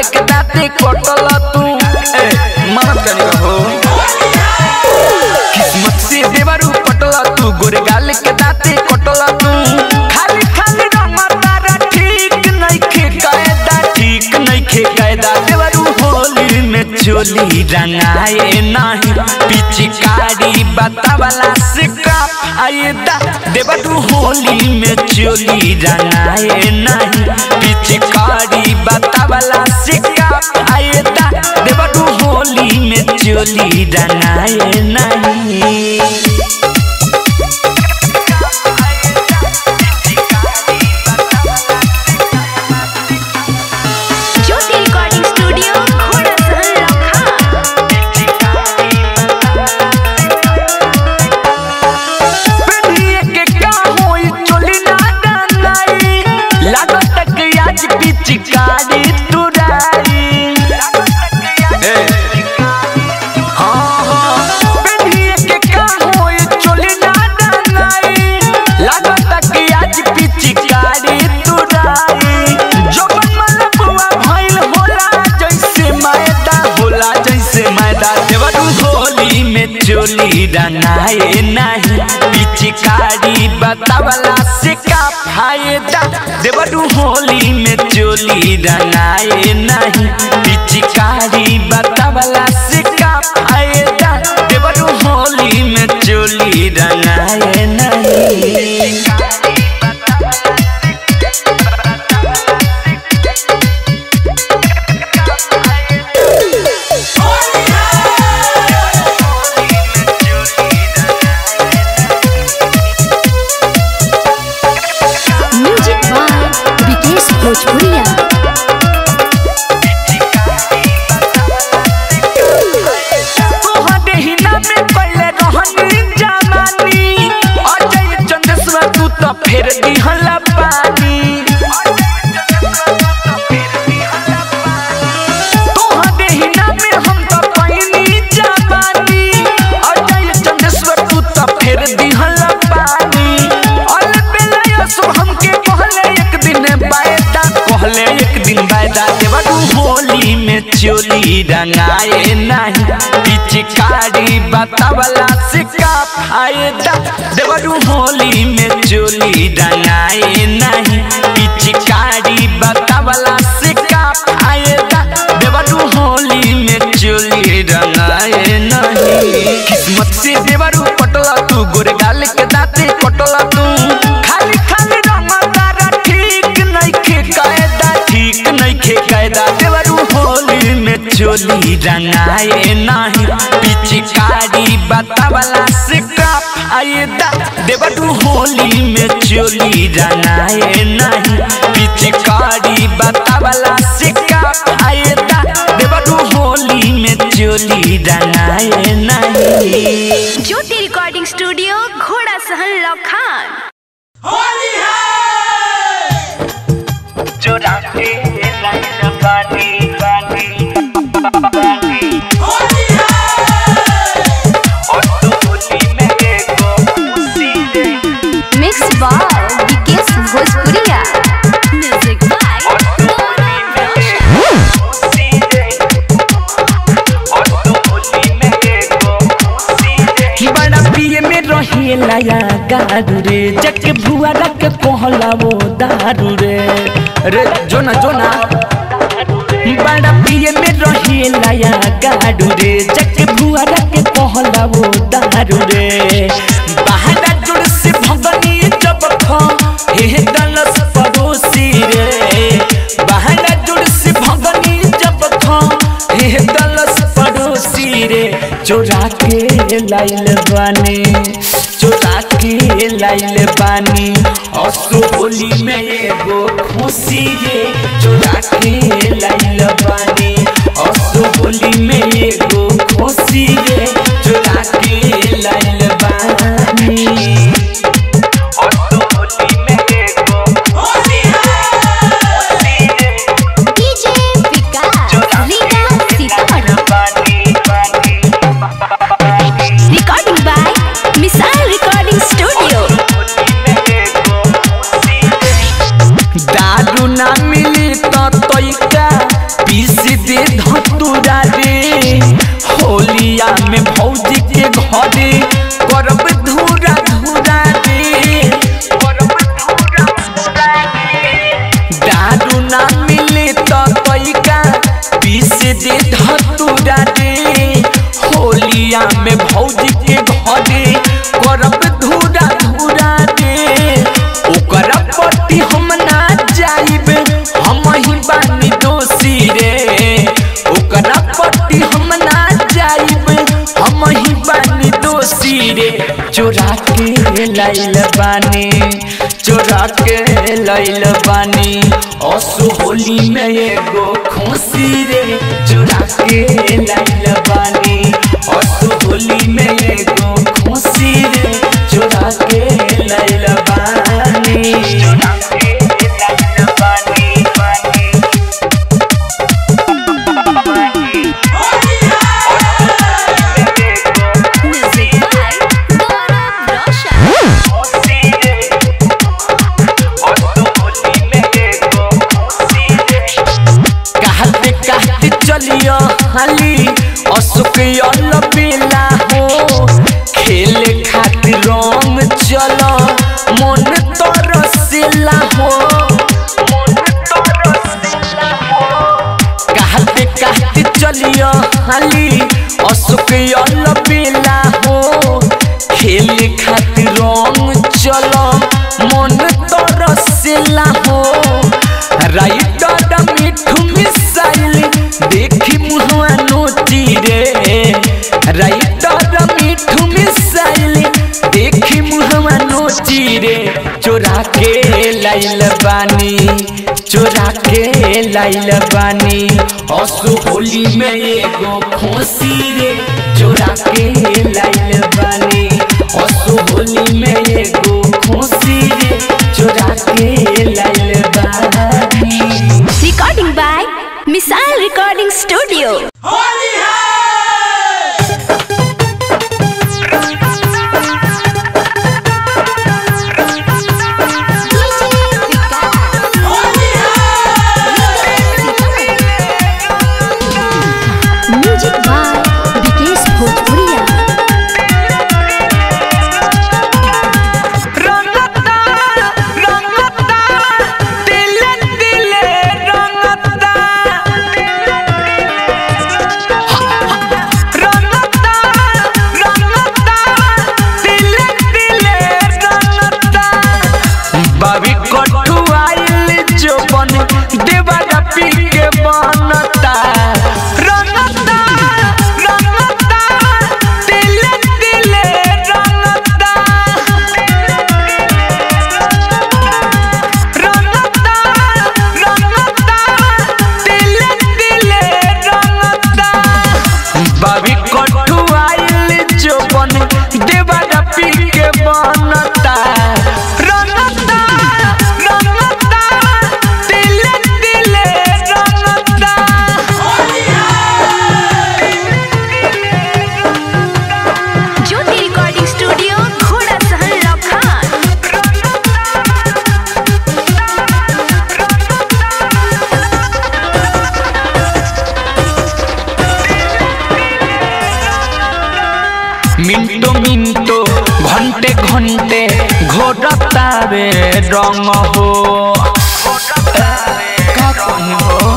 के दाते कटल तू मत करी हो किस्मत से देवरू पटल तू गोरे गाल के दाते कटल तू खाली खाली रंग तारा ठीक नहीं खे कायदा देवरू होली में चोली रंगाए नहीं पिचकारी बतावला से काप आए दा देवरू होली में चोली रंगाए नहीं पिचकारी बतावला से काप आए दा देवरू होली में चोली रंगाए नहीं चिकारी तुराई के का होई चोली ना डनाई लागत कि आज पिचकारी तुराई जो मन बुआ भइल होला जैसे मैदा देवरू होली में चोली रंगाए नहीं पिचकारी बतावला से का फायदा देवरू होली में चोली रंगाए नहीं पिचकारी बतावला से का फायदा देवरू होली में चोली रंगाए नहीं भोजपुरिया तोहरे हिना में पहले रहनी जवानी अजय चंदेश्वर तू तो फेर दिहला पानी तोहरे हिना में हम तो पहिनी जवानी अजय चंदेश्वर तू तो फेर दिहला पानी अल बेला सो हमके कहले एक दिन वायदा देवरू होली में चोली रंगाए नहीं पिचकारी बतावला से का फायदा देवरू होली में चोली रंगाए नहीं पिचकारी बतावला से का फायदा देवरू होली में चोली रंगाए नहीं किस्मत से देवरू पटल तू गोरे गाल के दाते कटल तू खाली खाली रंग तारा ठीक नहीं खे कायदा देवरू होली में चोली रंगाए नहीं पिचकारी बतावला से का फायदा देवरू होली में चोली रंगाए नहीं पिचकारी बतावला से का फायदा देवरू होली में चोली रंगाए नहीं ज्योति रिकॉर्डिंग स्टूडियो घोड़ा सहन लखान होली है जो राते लाइन पानी होली है और तो होली में देखो उसी दे मिक्स बाय विकेश भोजपुरिया म्यूजिक बाय और तो होली में देखो उसी दे और तो होली में देखो उसी दे बड़ा पिए में रही लाया गारू रे जक भुआ रख कहला वो दारू रे रे जोना बड़ा पिए में रही लाया गारू रे जक भुआ रख कहला वो दारू रे बाहर जुड़ से भगनी जब खा हे दलस पड़ोसी रे बाहर जुड़ से भगनी जब खा हे दलस पड़ोसी रे चोरा के लाइल बानी असो होली में एगो खुशी रे चोरा के लाइल बानी असो होली में एगो खुशी रे चोरा के लाइल बानी असो होली में एगो होली है DJ Vikas Riga Sitamarhi recording by missile recording studio दारू ना मिली तो तोइका पीस धतूरा रे होलिया में भौजी के घरे करब धूरा धूरा रे दारू ना मिले तो तैका पीस दे धतूरा रे होलिया में भौजी के घरे करब धूरा धूरा रे ओकरा पट्टी हम ना जाइब हम ही बानी दोषी रे ओकरा पट्टी हम ना जाइब हम ही बानी दोषी रे चोरा के लाइल बानी चोरा के लाइल बानी असु होली में एगो खुशी रे चोरा के लाइल बानी असु होली में एगो खुशी रे चोरा के लाइल बानी चोरा के लाइल बानी Music by Gaurav Roshan. कहते कहते चलियो हाली अशोक बेला हो खेले खातिर रंग चलो मन तरसेला हो कहते कहते चलियो हाली अशोक बेला हो खेले खातिर रंग चलो मन तरसेला हो राइटर मिठू मिसाइल देखी मुहवा नोची रे राइटर मिठू मिसाइल देखी मुहवा नोची रे चोरा के लाइल बानी चोरा के लाइल बानी असु होली में एगो खुशी रे चोरा के लाइल बानी असु होली में एगो खुशी रे चोरा के लाइल बानी Recording by Missile Recording Studio. Holi है होली है Music by Vikesh Bhojpuria. रंगता रंगता दिले दिले रंगता रंगता रंगता दिले दिले रंगता बाबी कठुआइल जो बन देवारा पी के बनता रंगता रंगता दिले दिले रंगता रंगता रंगता दिले दिले रंगता बाबी कठुआइल जो बन देवारा पी के बनता रंगता रंगता दिले दिले रंगता होली है Jyoti Recording Studio, Ghoda Sahan Lokhan. मिंटो मिंटो घंटे घंटे घोरता वे रंग हो का कहूं हो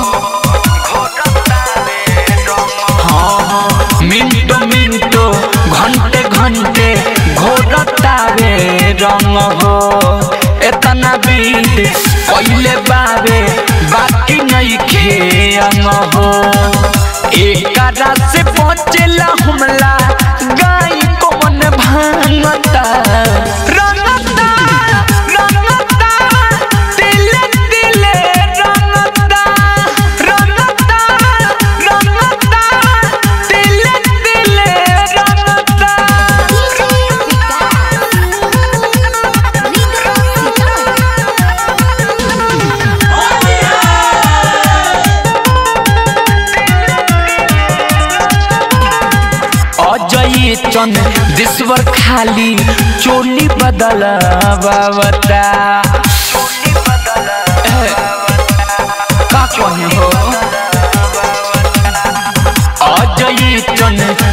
हाँ हाँ मिंटो मिंटो घंटे घंटे घोरता वे रंग हो इतना बीत पहले बाबे बाकी नहीं खेंग हो एक से पहुँचला हमला गाय कौन भांगता रंगता रंगता दिले दिले रंगता रंगता रंगता दिले दिले रंगता होली है अजय चंद दिश्वर खाली चोली बदल बाबता का कहे हो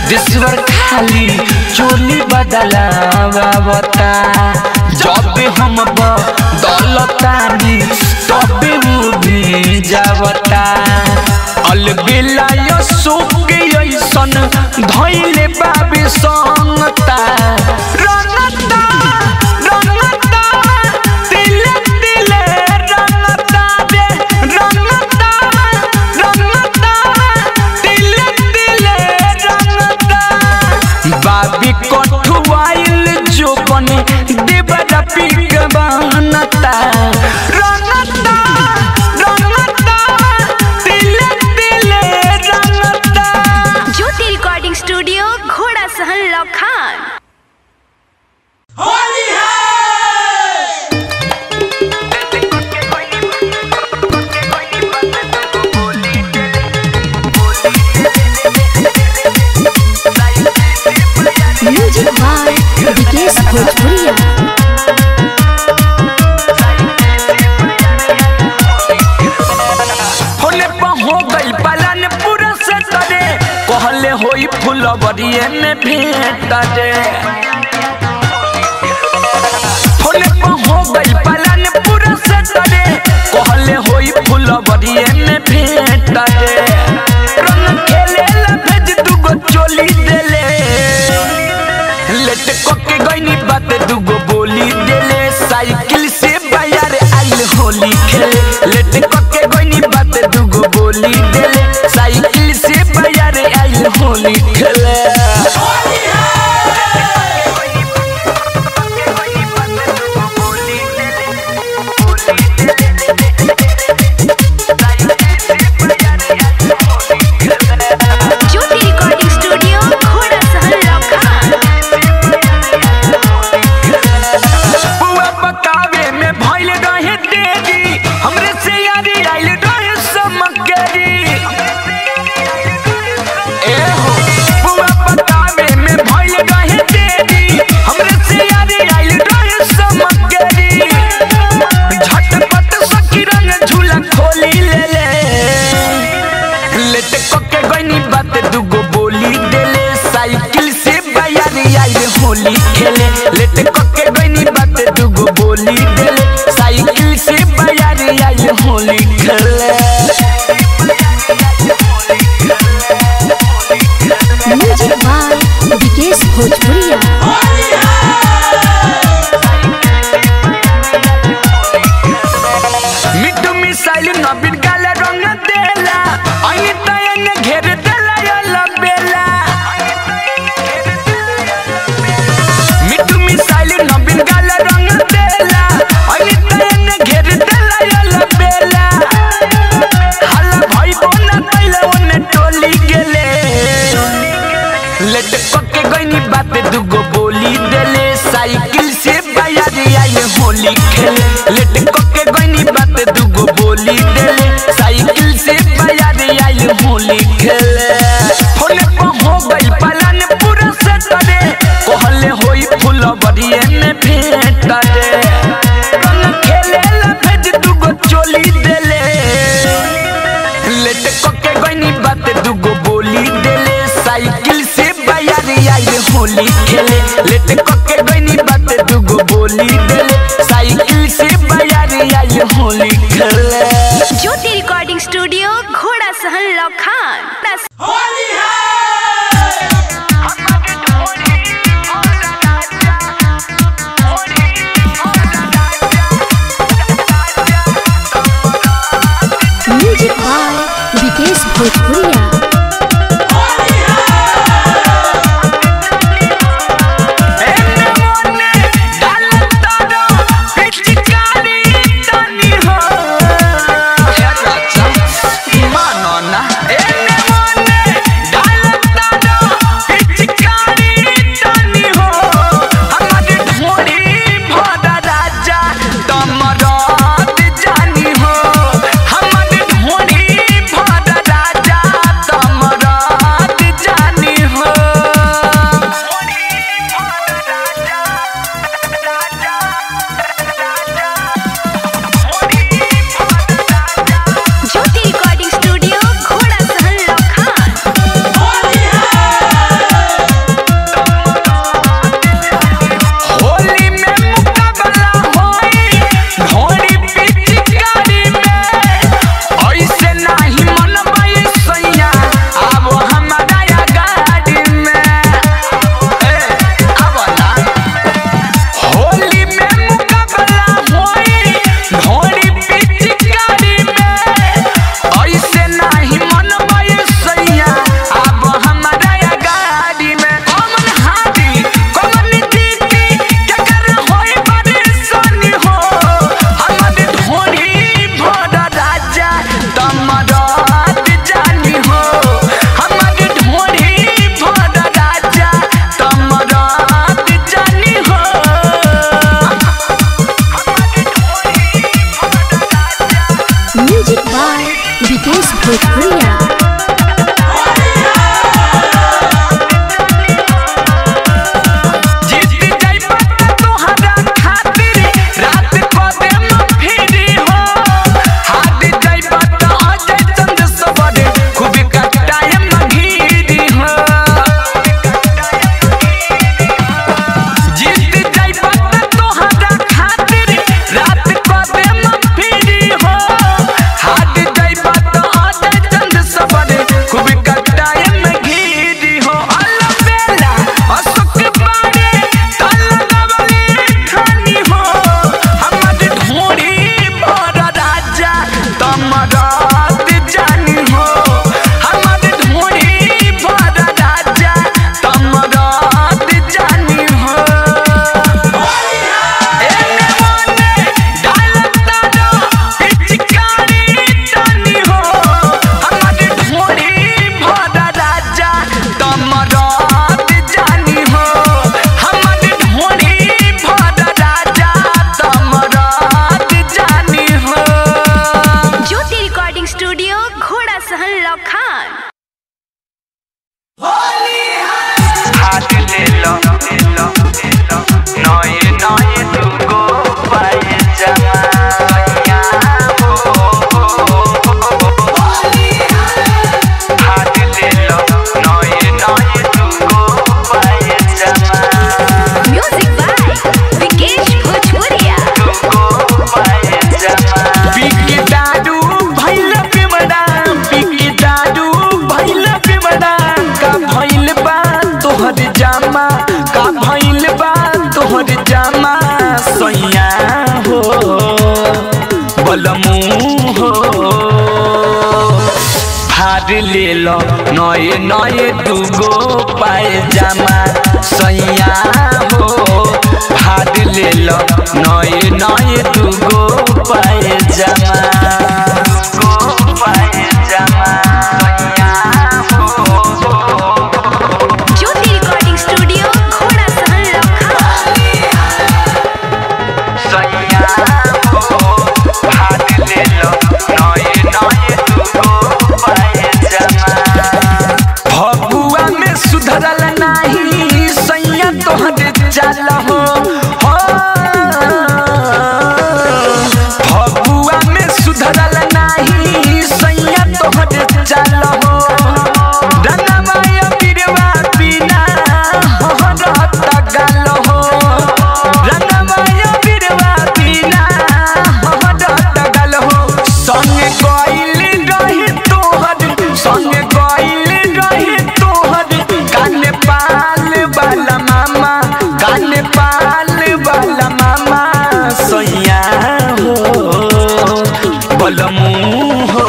दिसवर खाली चोली बदलावता जब हम बदलतानी तब वो भी जावता अलबेला सुख ऐसन धैले बाबी संगता रंगता रंगता दिले दिले रंगता रे रंगता रंगता दिले दिले रंगता बाबी कठुआइल जो बने देवरा पीक बनता रंगता रंगता दिले दिले रंगता। ज्योति रिकॉर्डिंग स्टूडियो घोड़ा सहन लखान। होली है म्यूजिक बाय विकेश भोजपुरिया। होले हो गई पालन पूरा से तरे कहले होई फुलवरिए में भेंट रे होले हो गई पालन पूरा से तरे कहले होई फुलवरिए में भेंट रे रंग खेले ला भेज दुगो चोली देले लेट कोके गईनी बात दुगो बोली देले साइकिल से बाजार आइल होली खेले लेट कोके गईनी बात दुगो बोली देले साइकिल से बाजार आइल होली खेले। होली है ज्योति रिकॉर्डिंग स्टूडियो घोड़ा सहन लखान। बुआ पकावे में भइल रहे देरी हमरे से यारी आइल रहे समकरी ए हो बुआ पकावे में भइल रहे देरी हमरे से यारी आइल रहे समकरी झटपट सखी रंग झूला खोली ले लेट कोके गईनी बात दुगो बोली देले साइकिल से बाजार आइल होली खेले लेट कोके गईनी बात दुगो बोली देले साइकिल से बाजार आइल होली खेले। म्यूजिक बाय विकेश भोजपुरिया। होली है मिट्टू मिसाइल नबीन काला रंग देला आई तयन घेर देला या बेला मिट्टू मिसाइल नबीन काला रंग देला आई तयन घेर देला या बेला हल्ला भाई बोना तैला ओने टोली गेले लेट कोके गईनी बात दुगो बोली देले साइकिल से बाजार आइल होली खेले लेट कोके गईनी बात दुगो बोली देले साइकिल से बाजार आइल होली खेले होले हो गई पालन पूरा से तरे कहले होई फुलवरिए में भेंट रे रंग खेले ला भेज दुगो चोली देले लेट कोके गईनी बात दुगो बोली देले साइकिल से बाजार आइल होली खेले लेट कोके गईनी बात दुगो बोली देले साइकिल से बाजार आइल होली खेले। ज्योति रिकॉर्डिंग स्टूडियो घोड़ा सहन लखान। होली है म्यूजिक बाय विकेश भोजपुरिया। होली है ले लो नए नए दुगो पायजामा सैया हो भाग ले लो नए नए दुगो पायजामा ज्योति रिकॉर्डिंग स्टूडियो घोड़ा सहन भगुआ में सुधरल नाही सैया तोहरे चाल हो भगुआ में सुधरल नाही सैया तोहरे चाल हो रंगमाय बिरवा बिना रहत गाल हो रंगमाय बिरवा बिना रहत गाल हो संगे गइल रही तोहर संगे गइल रही तोहर काने पाल वाला मामा काने पाल वाला मामा सैया हो बलमू हो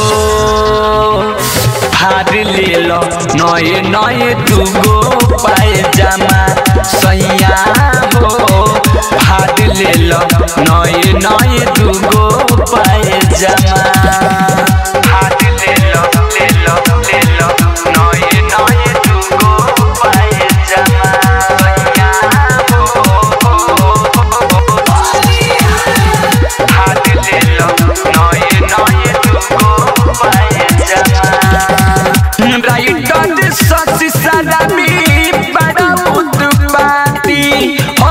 भार ले लो नए नए दुगो पायजामा सैया हो भार ले लो नए नए दुगो पायजामा भार ले लो नए नए दुगो पायजामा सैया हो भार ले लो नए नए दुगो पायजामा राइटर ससी सदामी बड़ा उत्पाती हो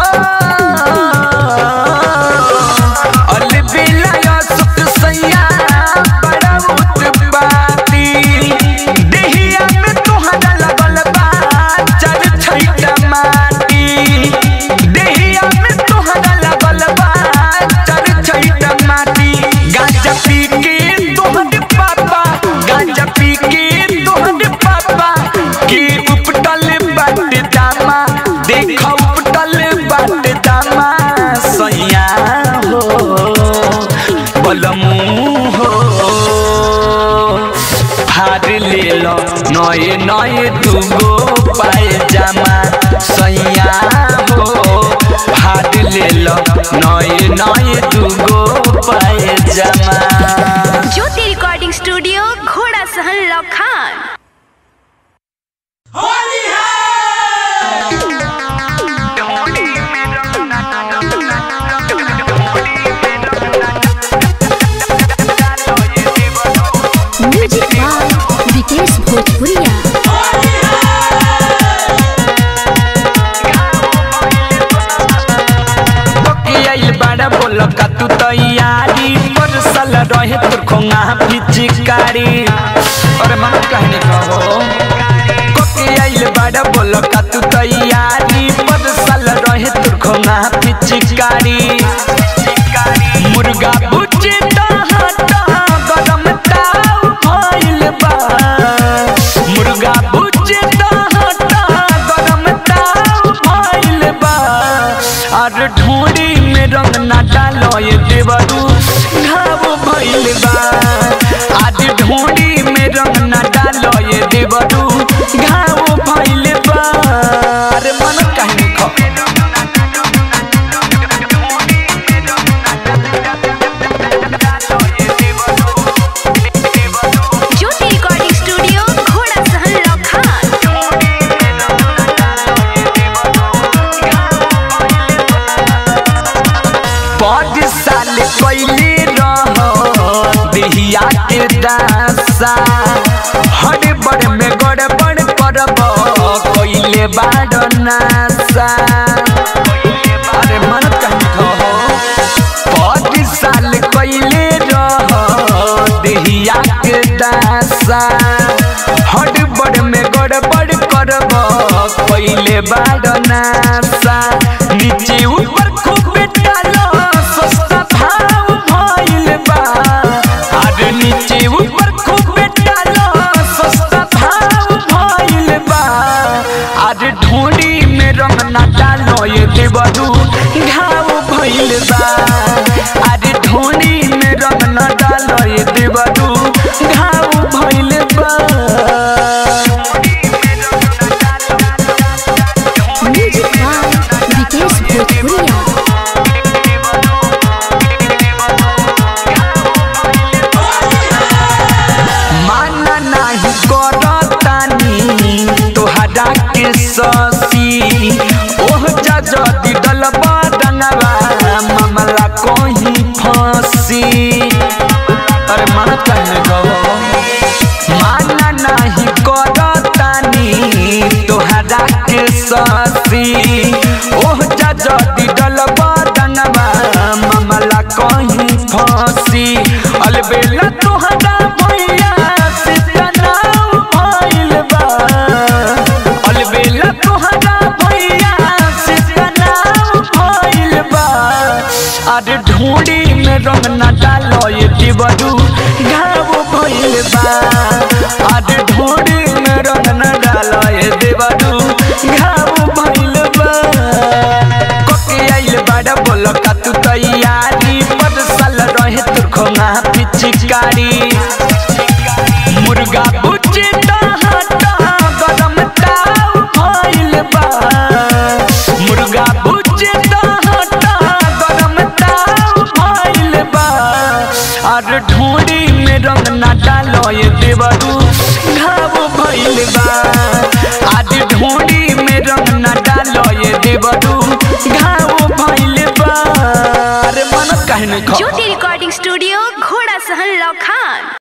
अलबेला सुख सैया बड़ा उत्पाती देहिया में तोहरा लगल बा चल छैटा माटी देहिया में तोहरा लगल बा चल छैटा माटी गांजा पी के तोहरे पापा गांजा पी के तोहरे पापा की उपटल बाट दामा देखो उपटल बाट दामा सैया हो बलमू हो भार ले लो नए नए दुगो पायजामा सैया हो भार ले लो नए नए दुगो पायजामा ज्योति रिकॉर्डिंग स्टूडियो घोड़ा सहन लखान। होली है म्यूजिक बाय विकेश भोजपुरिया। बड़ा बोल का तू तैयारी परसल रहे तोर खोंगा पिचकारी अरे मन कहने कहो कोके आइल बड़ा बोल का तू तैयारी परसल रहे तोर खोंगा पिचकारी मुर्गा बुझे हटा गरम ताव भइल बा मुर्गा बुझे हटा गरम ताव भइल बा और ढूंढी में रंग ना डालो ये देवरू घाव भइल बा आज ढूंढी में रंग ना डालो ये देवरू घाव भइल बा अरे मन कहने खो ज्योति रिकॉर्डिंग स्टूडियो घोड़ा सहन लखान। पाँच साल पहले रहो देहिया के दासा हर बड़ में गड़बड़ करब कोइले बाड़ नासा अरे मन कहीं कहो पाँच साल पहले रहो देहिया के दासा हर बड़ में गड़बड़ करब कोइले बाड़ नासा नीचे ऊपर खूब डालो सस्ता भाव भइल बा अरे नीचे ऊपर खूब डालो सस्ता भाव भइल बा अरे ढूंढी में रंग ना डालो ये देवरू घाव भइल बा अरे ढूंढी में रंग ना डालो ये देवरू घाव भइल बा। ससी ओह जा जदी डलबा डंगवा मामला कोही फांसी अरे माना कहने गो माना नहीं करतानी तोहरा के ससी ओह जा जदी डलबा डंगवा मामला कोही फांसी अलबेला तोहरा भैया से तनाव भइल बा अलबेला तोहरा भैया से तनाव भइल बा अरे ढूंढी में रंग न डालो ये दिवरू घाव भइल बा अरे ढूंढी में रंग न डालो ये दिवरू घाव भइल बा कोके आइल बड़ा बोल का तू तैयारी पर साल रहे तोर खोंगा पिचकारी मुर्गा बुच्ची हटा गरम ताव भइल बा मुर्गा बुच्ची हटा गरम ताव भइल बा अरे ढूंढी में रंग ना डालो ये देवरू घाव भइल बा आज ढूंढी में रंग ना डालो ये देवरू घाव भइल बा अरे मन कहने ज्योति रिकॉर्डिंग स्टूडियो